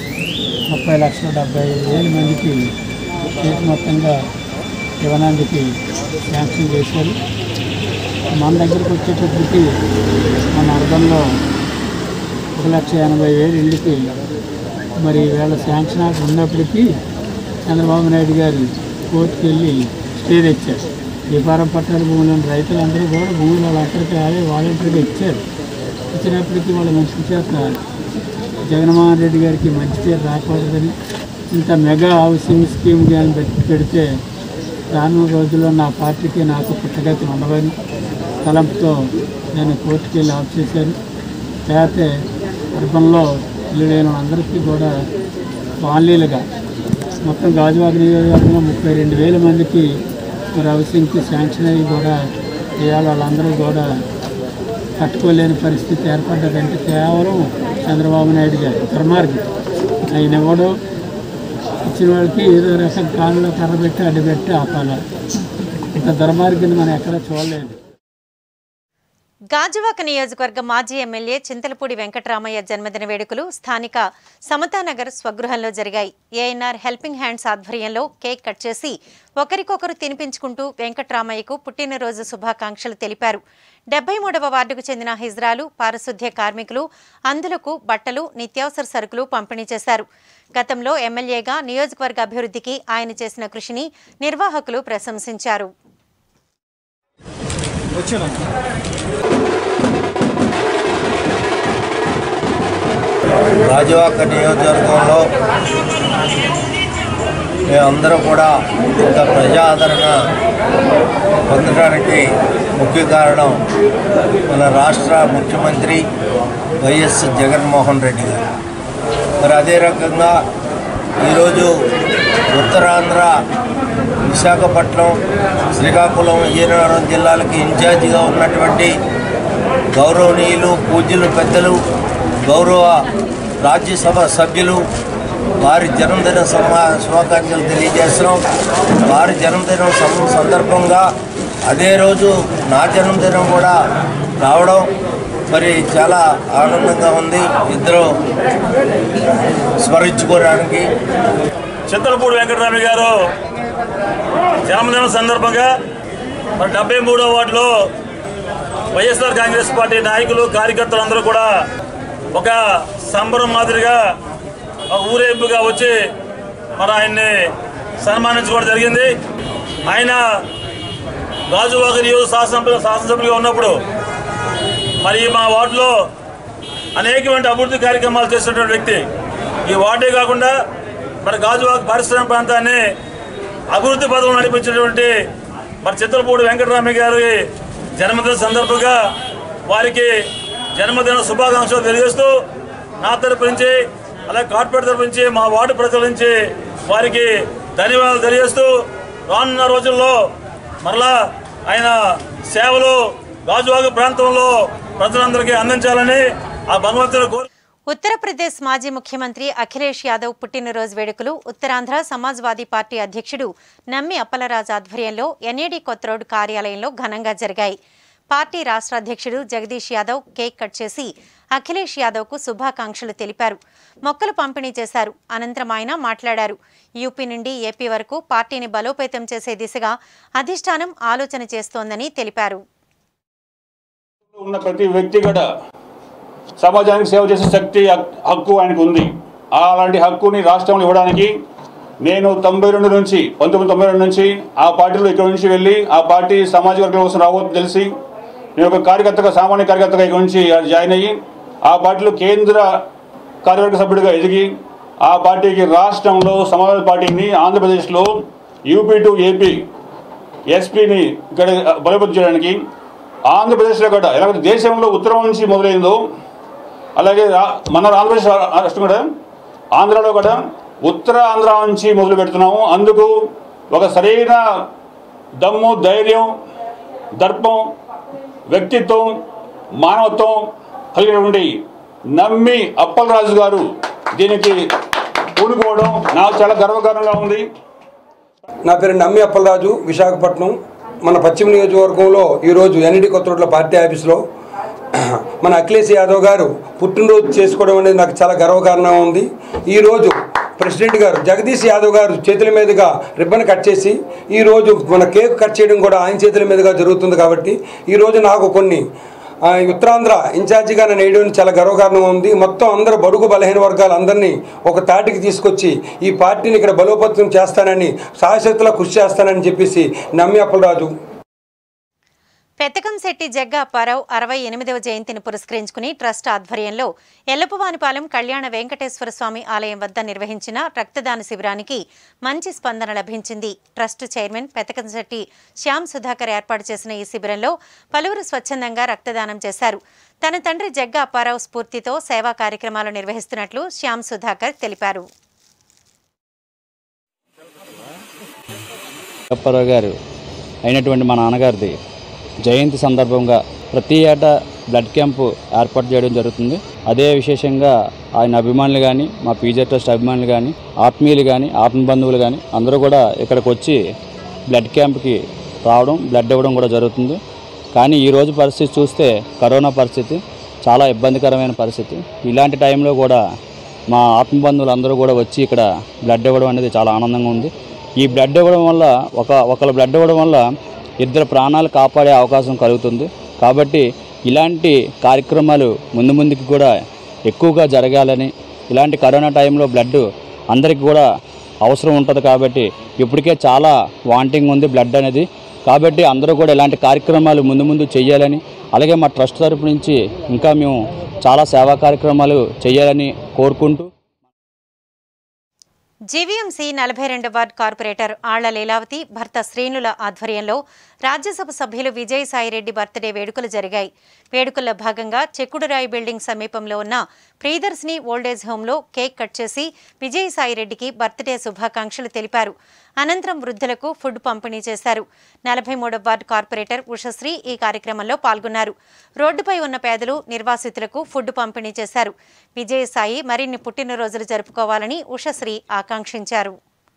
30,70,000 మందికి స్టేట్ మొత్తంగా ఇవ్వడానికి శాంక్షన్ చేశారు. మన దగ్గరకు వచ్చేటప్పటికి మన అర్బన్లో 1,80,000 ఇళ్ళకి మరి వీళ్ళ శాంక్షన్ ఆర్డర్ ఉన్నప్పటికీ చంద్రబాబు నాయుడు గారు కోర్టుకు వెళ్ళి స్టే తెచ్చారు. వ్యాపారం పట్టాల భూములను రైతులందరూ కూడా భూములు వాళ్ళందరికీ వాలంటీర్గా ఇచ్చారు. ఇచ్చినప్పటికీ వాళ్ళ మంచి చేత జగన్మోహన్ రెడ్డి గారికి మంచి పేరు రాకూడదని ఇంత మెగా హౌసింగ్ స్కీమ్ కానీ పెడితే రానున్న రోజుల్లో నా పార్టీకి నాకు పుట్టగతి ఉండవని తలంపుతో నేను కోర్టుకు వెళ్ళి ఆఫ్ చేశాను. లేకపోతే అర్బన్లో ఇల్లు లేని అందరికీ కూడా కాలనీలుగా మొత్తం గాజువాక నియోజకవర్గంలో 32,000 మందికి మరి హౌసింగ్కి శాంక్షన్ అయ్యి కూడా ఇవాళ వాళ్ళందరూ కూడా కట్టుకోలేని పరిస్థితి ఏర్పడ్డదంటే కేవలం చంద్రబాబు నాయుడు గారు దుర్మార్గం. ఆయన ఎవడో ఇచ్చిన వాళ్ళకి ఏదో రకం కాళ్ళలో కర్ర పెట్టి అడ్డుపెట్టి ఆపాలి. ఇంత దుర్మార్గం మనం ఎక్కడ చూడలేదు. గాజువాక నియోజకవర్గ మాజీ ఎమ్మెల్యే చింతలపూడి వెంకటరామయ్య జన్మదిన వేడుకలు స్థానిక సమతానగర్ స్వగృహంలో జరిగాయి. ఏఎన్ఆర్ హెల్పింగ్ హ్యాండ్స్ ఆధ్వర్యంలో కేక్ కట్ చేసి ఒకరికొకరు తినిపించుకుంటూ వెంకటరామయ్యకు పుట్టినరోజు శుభాకాంక్షలు తెలిపారు. 73వ వార్డుకు చెందిన హిజ్రాలు, పారిశుద్ధ్య కార్మికులు అందులకు బట్టలు, నిత్యావసర సరుకులు పంపిణీ చేశారు. గతంలో ఎమ్మెల్యేగా నియోజకవర్గ అభివృద్ధికి ఆయన చేసిన కృషిని నిర్వాహకులు ప్రశంసించారు. గాజువాక నియోజకవర్గంలో మేమందరూ కూడా ఇంత ప్రజాదరణ పొందడానికి ముఖ్య కారణం మన రాష్ట్ర ముఖ్యమంత్రి వైఎస్ జగన్మోహన్ రెడ్డి గారు. మరి అదే రకంగా ఈరోజు ఉత్తరాంధ్ర విశాఖపట్నం, శ్రీకాకుళం, విజయనగరం జిల్లాలకి ఇన్ఛార్జిగా ఉన్నటువంటి గౌరవనీయులు, పూజ్యులు, పెద్దలు, గౌరవ రాజ్యసభ సభ్యులు వారి జన్మదిన శుభాకాంక్షలు తెలియజేస్తున్నాం. వారి జన్మదినం సందర్భంగా అదే రోజు నా జన్మదినం కూడా రావడం మరి చాలా ఆనందంగా ఉంది. ఇద్దరు స్మరించుకోవడానికి చింతలపూడి వెంకటరామయ్య గారు జన్మదినం సందర్భంగా మరి 73వ వార్డులో వైఎస్ఆర్ కాంగ్రెస్ పార్టీ నాయకులు, కార్యకర్తలు అందరూ కూడా ఒక సంబరం మాదిరిగా ఊరేంపుగా వచ్చి మరి ఆయన్ని సన్మానించుకోవడం జరిగింది. ఆయన గాజువాక శాసనసభ్యులుగా ఉన్నప్పుడు మరి మా వార్డులో అనేకమైన అభివృద్ధి కార్యక్రమాలు చేస్తున్నటువంటి వ్యక్తి. ఈ వార్డే కాకుండా మరి గాజువాక పారిశ్రామిక ప్రాంతాన్ని అభివృద్ధి పథకం నడిపించినటువంటి మరి చింతలపూడి వెంకటరామయ్య గారి జన్మదిన సందర్భంగా వారికి జన్మదిన శుభాకాంక్షలు తెలియజేస్తూ నా తరపు నుంచి అలాగే కార్పొరేట్ తరపు నుంచి మా వార్డు ప్రజల నుంచి వారికి ధన్యవాదాలు తెలియజేస్తూ రానున్న రోజుల్లో మరలా ఆయన సేవలు గాజువాక ప్రాంతంలో ప్రజలందరికీ అందించాలని ఆ భగవంతుని కోరు. ఉత్తరప్రదేశ్ మాజీ ముఖ్యమంత్రి అఖిలేష్ యాదవ్ పుట్టినరోజు వేడుకలు ఉత్తరాంధ్ర సమాజ్వాదీ పార్టీ అధ్యక్షుడు నమ్మి అప్పలరాజు ఆధ్వర్యంలో ఎన్ఏడి కొత్త రోడ్ కార్యాలయంలో ఘనంగా జరిగాయి. పార్టీ రాష్ట్ర అధ్యక్షుడు జగదీష్ యాదవ్ కేక్ కట్ చేసి అఖిలేష్ యాదవ్కు శుభాకాంక్షలు తెలిపారు. మొక్కలు పంపిణీ చేశారు. అనంతరం ఆయన మాట్లాడారు. యూపీ నుండి ఏపీ వరకు పార్టీని బలోపేతం చేసే దిశగా అధిష్టానం ఆలోచన చేస్తోందని తెలిపారు. ఉన్న ప్రతి వ్యక్తి కూడా సమాజానికి సేవ చేసే శక్తి, హక్కు ఆయనకు ఉంది. అలాంటి హక్కుని రాష్ట్రంలో ఇవ్వడానికి నేను 1992 నుంచి ఆ పార్టీలో ఇక్కడ నుంచి వెళ్ళి ఆ పార్టీ సామాజిక వర్గం కోసం రాబోతుందని తెలిసి నేను ఒక కార్యకర్తగా, సామాన్య కార్యకర్తగా ఇక్కడ నుంచి జాయిన్ అయ్యి ఆ పార్టీలో కేంద్ర కార్యవర్గ సభ్యుడిగా ఎదిగి ఆ పార్టీకి రాష్ట్రంలో సమాజ్వాదీ పార్టీని ఆంధ్రప్రదేశ్లో యూపీ టు ఏపీ ఎస్పీని ఇక్కడ బలోపేతం చేయడానికి ఆంధ్రప్రదేశ్లో కూడా ఎలాగైతే దేశంలో ఉత్తరం నుంచి మొదలైందో అలాగే మన ఆంధ్రప్రదేశ్ రాష్ట్రం కూడా ఆంధ్రాలో కూడా ఉత్తర ఆంధ్ర నుంచి మొదలు పెడుతున్నాము. అందుకు ఒక సరైన దమ్ము, ధైర్యం, దర్పం, వ్యక్తిత్వం, మానవత్వం కలిగినటువంటి నమ్మి అప్పలరాజు గారు దీనికి పూనుకోవడం నాకు చాలా గర్వకారణంగా ఉంది. నా పేరు నమ్మి అప్పలరాజు, విశాఖపట్నం. మన పశ్చిమ నియోజకవర్గంలో ఈరోజు ఎన్ఈడి కొత్త రోడ్ల పార్టీ ఆఫీస్లో మన అఖిలేష్ యాదవ్ గారు పుట్టినరోజు చేసుకోవడం అనేది నాకు చాలా గర్వకారణంగా ఉంది. ఈరోజు ప్రెసిడెంట్ గారు జగదీష్ యాదవ్ గారు చేతుల మీదుగా రిబ్బన్ కట్ చేసి ఈరోజు మన కేక్ కట్ చేయడం కూడా ఆయన చేతుల మీదుగా జరుగుతుంది. కాబట్టి ఈరోజు నాకు కొన్ని ఉత్తరాంధ్ర ఇన్ఛార్జిగా నేను వేయడం చాలా గర్వకారణంగా ఉంది. మొత్తం అందరూ బడుగు బలహీన వర్గాలు అందరినీ ఒక తాటికి తీసుకొచ్చి ఈ పార్టీని ఇక్కడ బలోపేతం చేస్తానని, శాశ్వతలా కృషి చేస్తానని చెప్పేసి నమ్మి అప్పలరాజు. పెత్తకంశెట్టి జగ్గ అప్పారావు 68వ జయంతిని పురస్కరించుకుని ట్రస్ట్ ఆధ్వర్యంలో ఎల్లపువానిపాలెం కళ్యాణ వెంకటేశ్వర స్వామి ఆలయం వద్ద నిర్వహించిన రక్తదాన శిబిరానికి మంచి స్పందన లభించింది. ట్రస్ట్ చైర్మన్ పెత్తకంశెట్టి శ్యామ్ సుధాకర్ ఏర్పాటు చేసిన ఈ శిబిరంలో పలువురు స్వచ్ఛందంగా రక్తదానం చేశారు. తన తండ్రి జగ్గ అప్పారావు స్ఫూర్తితో సేవా కార్యక్రమాలు నిర్వహిస్తున్నట్లు శ్యామ్ సుధాకర్ తెలిపారు. అప్పారావు గారు అయినటువంటి మా నాన్నగారిది జయంతి సందర్భంగా ప్రతి ఏటా బ్లడ్ క్యాంపు ఏర్పాటు చేయడం జరుగుతుంది. అదే విశేషంగా ఆయన అభిమానులు కానీ, మా పీజే ట్రస్ట్ అభిమానులు కానీ, ఆత్మీయులు కానీ, ఆత్మబంధువులు కానీ అందరూ కూడా ఇక్కడికి వచ్చి బ్లడ్ క్యాంప్కి రావడం, బ్లడ్ ఇవ్వడం కూడా జరుగుతుంది. కానీ ఈరోజు పరిస్థితి చూస్తే కరోనా పరిస్థితి చాలా ఇబ్బందికరమైన పరిస్థితి. ఇలాంటి టైంలో కూడా మా ఆత్మబంధువులు అందరూ కూడా వచ్చి ఇక్కడ బ్లడ్ ఇవ్వడం అనేది చాలా ఆనందంగా ఉంది. ఈ బ్లడ్ ఇవ్వడం వల్ల ఒకళ్ళ బ్లడ్ ఇవ్వడం వల్ల 2 ప్రాణాలు కాపాడే అవకాశం కలుగుతుంది. కాబట్టి ఇలాంటి కార్యక్రమాలు ముందుకి కూడా ఎక్కువగా జరగాలని, ఇలాంటి కరోనా టైంలో బ్లడ్ అందరికీ కూడా అవసరం ఉంటుంది. కాబట్టి ఇప్పటికే చాలా వాంటింగ్ ఉంది బ్లడ్ అనేది. కాబట్టి అందరూ కూడా ఇలాంటి కార్యక్రమాలు ముందు చేయాలని, అలాగే మా ట్రస్ట్ తరపు నుంచి ఇంకా మేము చాలా సేవా కార్యక్రమాలు చేయాలని కోరుకుంటూ జీవీఎంసీ 42వ వార్డు కార్పొరేటర్ ఆళ్ల లీలావతి భర్త శ్రీనుల ఆధ్వర్యంలో రాజ్యసభ సభ్యులు విజయసాయిరెడ్డి బర్త్డే వేడుకలు జరిగాయి. వేడుకల్లో భాగంగా చెక్కుడురాయి బిల్డింగ్ సమీపంలో ఉన్న ప్రియదర్శిని ఓల్డేజ్ హోంలో కేక్ కట్ చేసి విజయసాయిరెడ్డికి బర్త్డే శుభాకాంక్షలు తెలిపారు. అనంతరం వృద్ధులకు ఫుడ్ పంపిణీ చేశారు. 43వ వార్డు కార్పొరేటర్ ఉషశ్రీ ఈ కార్యక్రమంలో పాల్గొన్నారు. రోడ్డుపై ఉన్న పేదలు, నిర్వాసితులకు ఫుడ్ పంపిణీ చేశారు. విజయసాయి మరిన్ని పుట్టినరోజులు జరుపుకోవాలని ఉషశ్రీ ఆకాంక్షించారు.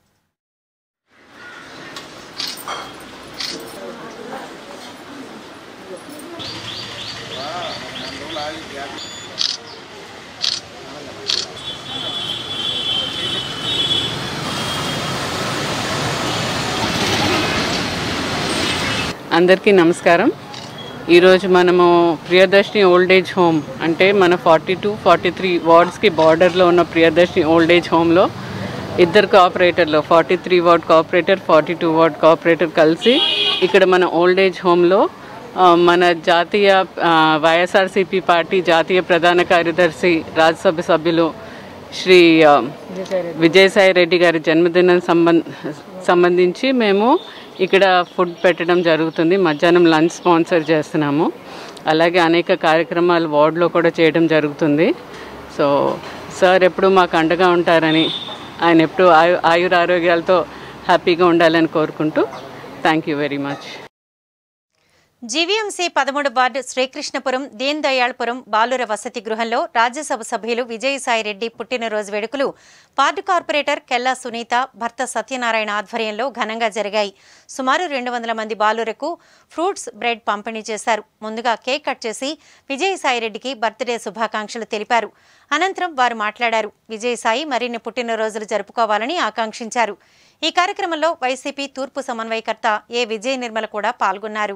అందరికీ నమస్కారం. ఈరోజు మనము ప్రియదర్శిని ఓల్డేజ్ హోమ్ అంటే మన 42, 43 వార్డ్స్కి బార్డర్లో ఉన్న ప్రియదర్శిని ఓల్డేజ్ హోమ్లో 2 కార్పొరేటర్లు 43 వార్డ్ కార్పొరేటర్, 42 వార్డ్ కార్పొరేటర్ కలిసి ఇక్కడ మన ఓల్డేజ్ హోమ్లో మన జాతీయ వైఎస్ఆర్సీపీ పార్టీ జాతీయ ప్రధాన కార్యదర్శి రాజ్యసభ సభ్యులు శ్రీ విజయసాయి రెడ్డి గారి జన్మదినం సంబంధించి మేము ఇక్కడ ఫుడ్ పెట్టడం జరుగుతుంది. మధ్యాహ్నం లంచ్ స్పాన్సర్ చేస్తున్నాము. అలాగే అనేక కార్యక్రమాలు వార్డులో కూడా చేయడం జరుగుతుంది. సో సార్ ఎప్పుడు మాకు అండగా ఉంటారని, ఆయన ఎప్పుడు ఆయురారోగ్యాలతో హ్యాపీగా ఉండాలని కోరుకుంటూ thank you very much. GVMC 13 ward Srikrishnapuram Deen Dayalapuram బాలుర వసతి గృహంలో రాజ్యసభ సభ్యులు విజయసాయిరెడ్డి పుట్టినరోజు వేడుకలు వార్డు కార్పొరేటర్ కెల్లా సునీత భర్త సత్యనారాయణ ఆధ్వర్యంలో ఘనంగా జరిగాయి. సుమారు 200 మంది బాలురకు ఫ్రూట్స్, బ్రెడ్ పంపిణీ చేశారు. ముందుగా కేక్ కట్ చేసి విజయసాయిరెడ్డికి బర్త్డే శుభాకాంక్షలు తెలిపారు. అనంతరం వారు మాట్లాడారు. విజయసాయి మరిన్ని పుట్టినరోజులు జరుపుకోవాలని ఆకాంక్షించారు. ఈ కార్యక్రమంలో వైసీపీ తూర్పు సమన్వయకర్త ఏ విజయ నిర్మల కూడా పాల్గొన్నారు.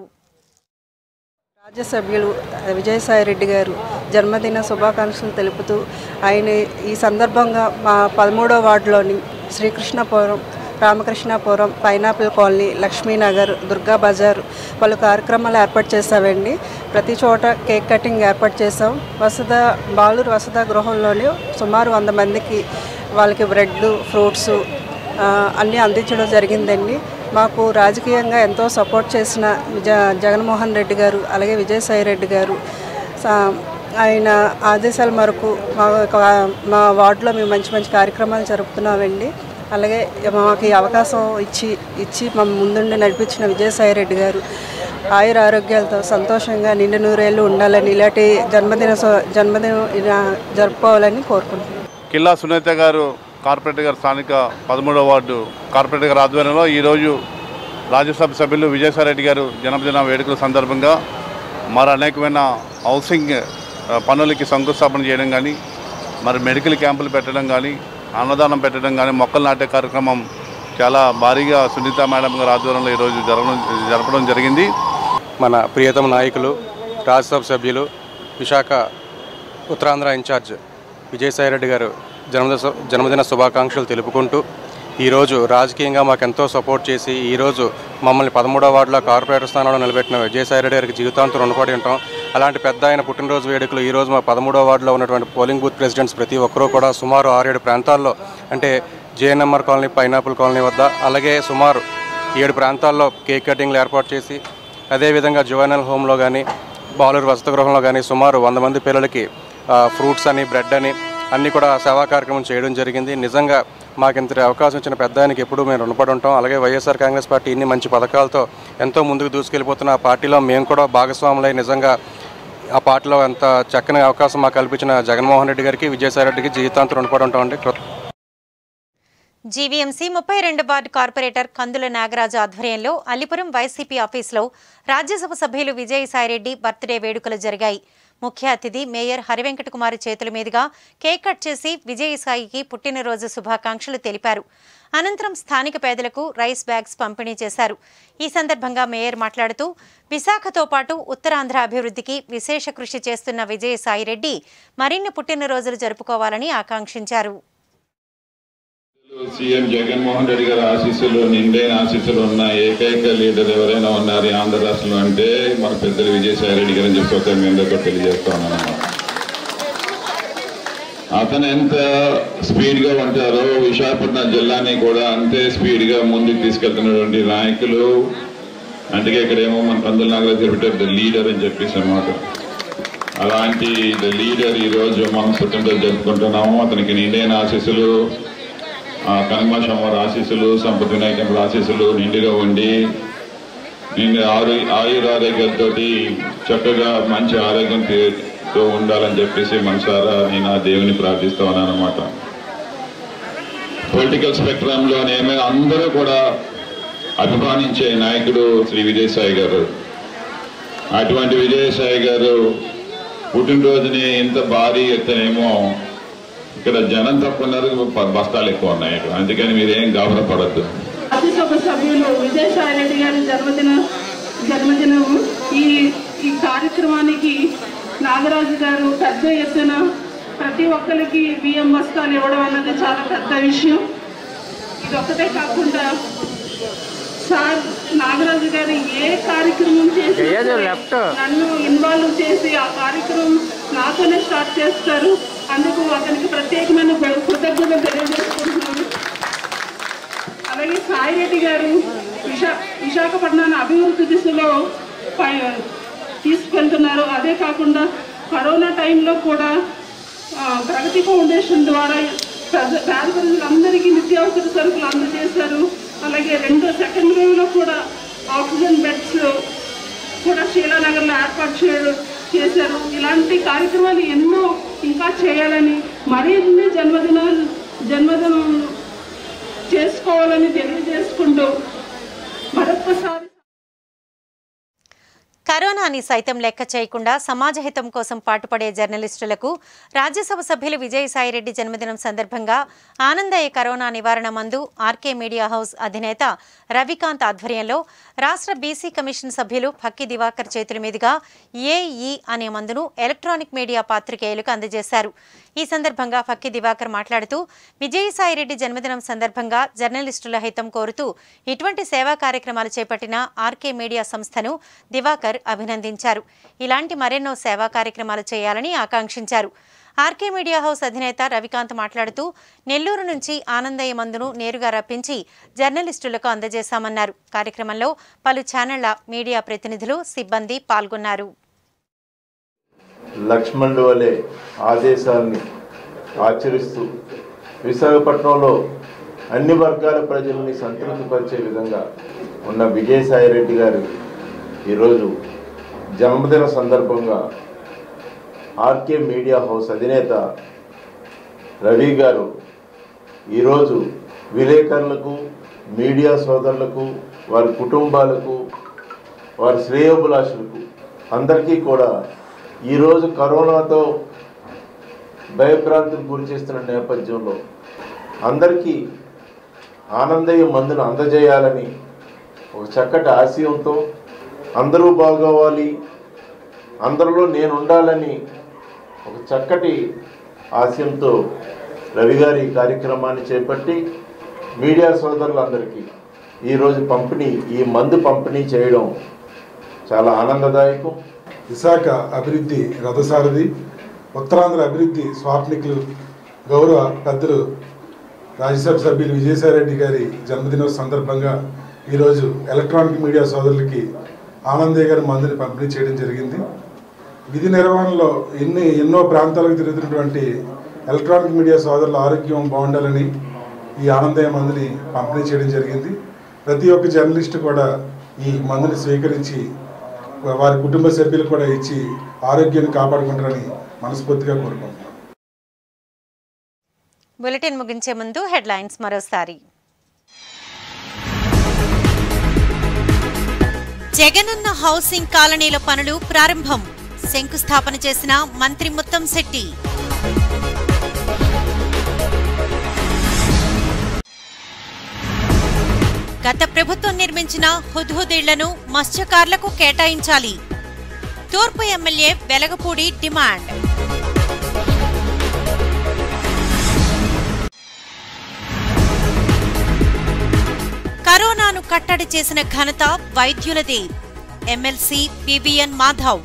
రాజ్యసభ్యులు విజయసాయిరెడ్డి గారు జన్మదిన శుభాకాంక్షలు తెలుపుతూ ఆయన ఈ సందర్భంగా మా 13వ వార్డులోని శ్రీకృష్ణపురం, రామకృష్ణాపురం, పైనాపిల్ కాలనీ, లక్ష్మీనగర్, దుర్గా బజార్ పలు కార్యక్రమాలు ఏర్పాటు చేసామండి. ప్రతి చోట కేక్ కటింగ్ ఏర్పాటు చేసాం. బాలురు వసత గృహంలోనే సుమారు 100 మందికి వాళ్ళకి బ్రెడ్లు, ఫ్రూట్స్ అన్నీ అందించడం జరిగిందండి. మాకు రాజకీయంగా ఎంతో సపోర్ట్ చేసిన జగన్మోహన్ రెడ్డి గారు, అలాగే విజయసాయిరెడ్డి గారు ఆయన ఆదేశాల మేరకు మా వార్డులో మేము మంచి కార్యక్రమాలు జరుపుతున్నామండి. అలాగే మాకు ఈ అవకాశం ఇచ్చి మా ముందుండి నడిపించిన విజయసాయిరెడ్డి గారు ఆయుర ఆరోగ్యాలతో సంతోషంగా నిండు నూరేళ్ళు ఉండాలని, ఇలాంటి జన్మదినం జరుపుకోవాలని కోరుకుంటున్నాను. కిల్లా సునీత గారు కార్పొరేటర్ గారు స్థానిక 13వ వార్డు కార్పొరేటర్ గారి ఆధ్వర్యంలో ఈరోజు రాజ్యసభ సభ్యులు విజయసాయిరెడ్డి గారు జన్మదిన వేడుకల సందర్భంగా మరి అనేకమైన హౌసింగ్ పనులకి శంకుస్థాపన చేయడం కానీ, మరి మెడికల్ క్యాంపులు పెట్టడం కానీ, అన్నదానం పెట్టడం కానీ, మొక్కలు నాటే కార్యక్రమం చాలా భారీగా సునీత మేడం గారి ఆధ్వర్యంలో ఈరోజు జరపడం జరిగింది. మన ప్రియతమ నాయకులు రాజ్యసభ సభ్యులు విశాఖ ఉత్తరాంధ్ర ఇన్ఛార్జ్ విజయసాయిరెడ్డి గారు జన్మదిన శుభాకాంక్షలు తెలుపుకుంటూ ఈరోజు రాజకీయంగా మాకెంతో సపోర్ట్ చేసి ఈరోజు మమ్మల్ని 13వ వార్డులో కార్పొరేటర్ స్థానంలో నిలబెట్టిన విజయసాయిరెడ్డి గారికి జీవితాంతం రుణపడి ఉంటాం. అలాంటి పెద్ద ఆయన పుట్టినరోజు వేడుకలు ఈరోజు మా 13వ వార్డులో ఉన్నటువంటి పోలింగ్ బూత్ ప్రెసిడెంట్స్ ప్రతి ఒక్కరూ కూడా సుమారు 6-7 ప్రాంతాల్లో అంటే జేఎన్ఎంఆర్ కాలనీ, పైనాపిల్ కాలనీ వద్ద, అలాగే సుమారు 7 ప్రాంతాల్లో కేక్ కటింగ్లు ఏర్పాటు చేసి, అదేవిధంగా జువెనల్ హోమ్లో కానీ, బాలురు వసతి గృహంలో కానీ సుమారు 100 మంది పిల్లలకి ఫ్రూట్స్ అని, బ్రెడ్ అని అన్నీ కూడా సేవా కార్యక్రమం చేయడం జరిగింది. నిజంగా మాకు ఇంత అవకాశం ఇచ్చిన పెద్ద ఆయనకి ఎప్పుడూ మేము రుణపడి ఉంటాం. అలాగే వైఎస్ఆర్ కాంగ్రెస్ పార్టీ ఇన్ని మంచి పథకాలతో ఎంతో ముందుకు దూసుకెళ్ళిపోతున్న ఆ పార్టీలో మేము కూడా భాగస్వాములై నిజంగా ఆ పార్టీలో ఎంత చక్కని అవకాశం మాకు కల్పించిన జగన్మోహన్ రెడ్డి గారికి, విజయసాయి రెడ్డికి జీవితాంతం రుణపడి ఉంటామండి. GVMC 32 ward corporator Kandula Nagaraju ఆధ్వర్యంలో అల్లిపురం వైసీపీ ఆఫీసులో రాజ్యసభ సభ్యులు విజయసాయిరెడ్డి బర్త్డే వేడుకలు జరిగాయి. ముఖ్య అతిథి మేయర్ హరివెంకట కుమారి చేతుల మీదుగా కేక్ కట్ చేసి విజయసాయికి పుట్టినరోజు శుభాకాంక్షలు తెలిపారు. అనంతరం స్థానిక పేదలకు రైస్ బ్యాగ్స్ పంపిణీ చేశారు. ఈ సందర్భంగా మేయర్ మాట్లాడుతూ విశాఖతో పాటు ఉత్తరాంధ్ర అభివృద్ధికి విశేష కృషి చేస్తున్న విజయసాయిరెడ్డి మరిన్ని పుట్టినరోజులు జరుపుకోవాలని ఆకాంక్షించారు. సీఎం జగన్మోహన్ రెడ్డి గారి ఆశీస్సులు నిండైన ఆశీస్సులు ఉన్న ఏకైక లీడర్ ఎవరైనా ఉన్నారు ఆంధ్ర రాష్ట్రంలో అంటే మన పెద్దలు విజయసాయి రెడ్డి గారు అని చెప్పి మీ అందరికీ తెలియజేస్తా ఉన్నాను. అతను ఎంత స్పీడ్గా ఉంటారో విశాఖపట్నం జిల్లాని కూడా అంతే స్పీడ్గా ముందుకు తీసుకెళ్తున్నటువంటి నాయకులు. అందుకే ఇక్కడేమో మన కందుల నాగరాజు పెట్టారు లీడర్ అని చెప్పేసి అన్నమాట. అలాంటి లీడర్ ఈరోజు మనం పుట్టినరోజు జరుపుకుంటున్నాము. అతనికి నిండైన ఆశీస్సులు, కనమాశమ్మవారి ఆశీస్సులు, సంపద వినాయకుల ఆశీస్సులు నిండుగా ఉండి ఆయురారోగ్యంతో చక్కగా మంచి ఆరోగ్యంతో ఉండాలని చెప్పేసి మనసారా నేను ఆ దేవుని ప్రార్థిస్తా ఉన్నాను అన్నమాట. పొలిటికల్ స్పెక్ట్రంలోనేమో అందరూ కూడా అభిమానించే నాయకుడు శ్రీ విజయసాయి గారు. అటువంటి విజయసాయి గారు పుట్టినరోజుని ఇంత భారీ ఎత్తునేమో ఇక్కడ జనం తక్కున్నారు, బస్తాలు ఎక్కువ ఉన్నాయి ఇక్కడ. అందుకని మీరేం గాబరా పడద్దు. రాజ్యసభ సభ్యులు విజయసాయిరెడ్డి గారి జన్మదినం ఈ కార్యక్రమానికి నాగరాజు గారు పెద్ద ఎత్తున ప్రతి ఒక్కరికి బియ్యం బస్తాలు ఇవ్వడం అన్నది చాలా పెద్ద విషయం. ఇదొక్కటే కాకుండా సార్ నాగరాజు గారు ఏ కార్యక్రమం చేసి నన్ను ఇన్వాల్వ్ చేసి ఆ కార్యక్రమం నాతోనే స్టార్ట్ చేస్తారు. అందుకు అతనికి ప్రత్యేకమైన కృతజ్ఞతలు తెలియజేసుకుంటున్నాను. అలాగే సాయిరెడ్డి గారు విశాఖపట్నాన్ని అభివృద్ధి దిశలో తీసుకెళ్తున్నారు. అదే కాకుండా కరోనా టైంలో కూడా ప్రగతి ఫౌండేషన్ ద్వారా పేద ప్రజలందరికీ నిత్యావసర సరుకులు అందజేశారు. అలాగే సెకండ్ వేవ్లో కూడా ఆక్సిజన్ బెడ్స్ కూడా శీలానగర్లో ఏర్పాటు చేశారు. ఇలాంటి కార్యక్రమాలు ఎన్నో ఇంకా చేయాలని, మరిన్ని జన్మదినం చేసుకోవాలని తెలియజేసుకుంటూ మరొకసారి కరోనాని సైతం లెక్క చేయకుండా సమాజ హితం కోసం పాటుపడే జర్నలిస్టులకు రాజ్యసభ సభ్యులు విజయసాయిరెడ్డి జన్మదినం సందర్భంగా ఆనందయ్య కరోనా నివారణ మందు ఆర్కే మీడియా హౌస్ అధినేత రవికాంత్ ఆధ్వర్యంలో రాష్ట్ర బీసీ కమిషన్ సభ్యులు ఫక్కి దివాకర్ చేతుల మీదుగా ఏఈ అనే మందును ఎలక్ట్రానిక్ మీడియా పాత్రికేయులకు అందజేశారు. ఈ సందర్భంగా ఫక్కి దివాకర్ మాట్లాడుతూ విజయసాయిరెడ్డి జన్మదినం సందర్భంగా జర్నలిస్టుల హితం కోరుతూ ఇటువంటి సేవా కార్యక్రమాలు చేపట్టిన ఆర్కే మీడియా సంస్థను దివాకర్ అభినందించారు. ఇలాంటి మరెన్నో సేవా కార్యక్రమాలు చేయాలని ఆకాంక్షించారు. ఆర్కే మీడియా హౌస్ అధినేత రవికాంత్ మాట్లాడుతూ నెల్లూరు నుంచి ఆనందయ్య మందును నేరుగా రప్పించి జర్నలిస్టులకు అందజేశామన్నారు. కార్యక్రమంలో పలు ఛానళ్ల మీడియా ప్రతినిధులు, సిబ్బంది పాల్గొన్నారు. లక్ష్మణుడు వలె ఆదేశాన్ని ఆచరిస్తూ విశాఖపట్నంలో అన్ని వర్గాల ప్రజల్ని సంతృప్తిపరిచే విధంగా ఉన్న విజయసాయిరెడ్డి గారు ఈరోజు జన్మదిన సందర్భంగా ఆర్కే మీడియా హౌస్ అధినేత రవి గారు ఈరోజు విలేకరులకు, మీడియా సోదరులకు, వారి కుటుంబాలకు, వారి శ్రేయోభిలాషులకు అందరికీ కూడా ఈరోజు కరోనాతో భయభ్రాంతులు గురి చేస్తున్న నేపథ్యంలో అందరికీ ఆనందయ్య మందును అందజేయాలని ఒక చక్కటి ఆశయంతో, అందరూ బాగోవాలి, అందరిలో నేను ఉండాలని ఒక చక్కటి ఆశయంతో రవి గారి కార్యక్రమాన్ని చేపట్టి మీడియా సోదరులందరికీ ఈరోజు ఈ మందు పంపిణీ చేయడం చాలా ఆనందదాయకం. విశాఖ అభివృద్ధి రథసారథి, ఉత్తరాంధ్ర అభివృద్ధి స్వాప్నికులు, గౌరవ పెద్దలు రాజ్యసభ సభ్యులు విజయసాయిరెడ్డి గారి జన్మదినం సందర్భంగా ఈరోజు ఎలక్ట్రానిక్ మీడియా సోదరులకి ఆనందయ్య గారి మందుని పంపిణీ చేయడం జరిగింది. విధి నిర్వహణలో ఎన్నో ప్రాంతాలకు తిరుగుతున్నటువంటి ఎలక్ట్రానిక్ మీడియా సోదరుల ఆరోగ్యం బాగుండాలని ఈ ఆనందయ్య మందుని పంపిణీ చేయడం జరిగింది. ప్రతి ఒక్క జర్నలిస్టు కూడా ఈ మందుని స్వీకరించి వారి కుటుంబ సభ్యులు కూడా ఇచ్చి ఆరోగ్యాన్ని కాపాడుకుంటారని మనస్ఫూర్తిగా కోరుకుంటున్నాను. బులెటిన్ ముగించే ముందు హెడ్లైన్స్ మరోసారి. జగనన్న హౌసింగ్ కాలనీల పనులు ప్రారంభం. శంకుస్థాపన చేసిన మంత్రి ముత్తంశెట్టి. గత ప్రభుత్వం నిర్మించిన హుద్హుద్ ఇళ్లను మత్స్యకారులకు కేటాయించాలి. తూర్పు ఎమ్మెల్యే వెలగపూడి డిమాండ్. కరోనాను కట్టడి చేసిన ఘనత వైద్యులదే. MLC PVN Madhav.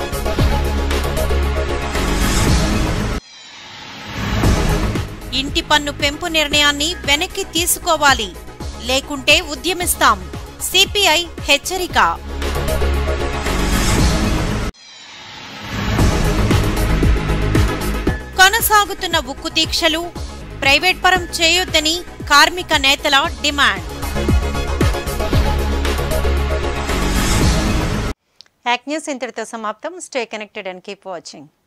ఇంటి పన్ను పెంపు నిర్ణయాన్ని వెనక్కి తీసుకోవాలి, లేకుంటే ఉద్యమిస్తాం. సిపిఐ హెచ్చరిక. కొనసాగుతున్న ఉక్కు దీక్షలు ప్రైవేట్ పరం చేయొద్దని కార్మిక నేతల డిమాండ్. యాక్ న్యూస్ ఇంతటితో సమాప్తం. Stay connected and keep watching.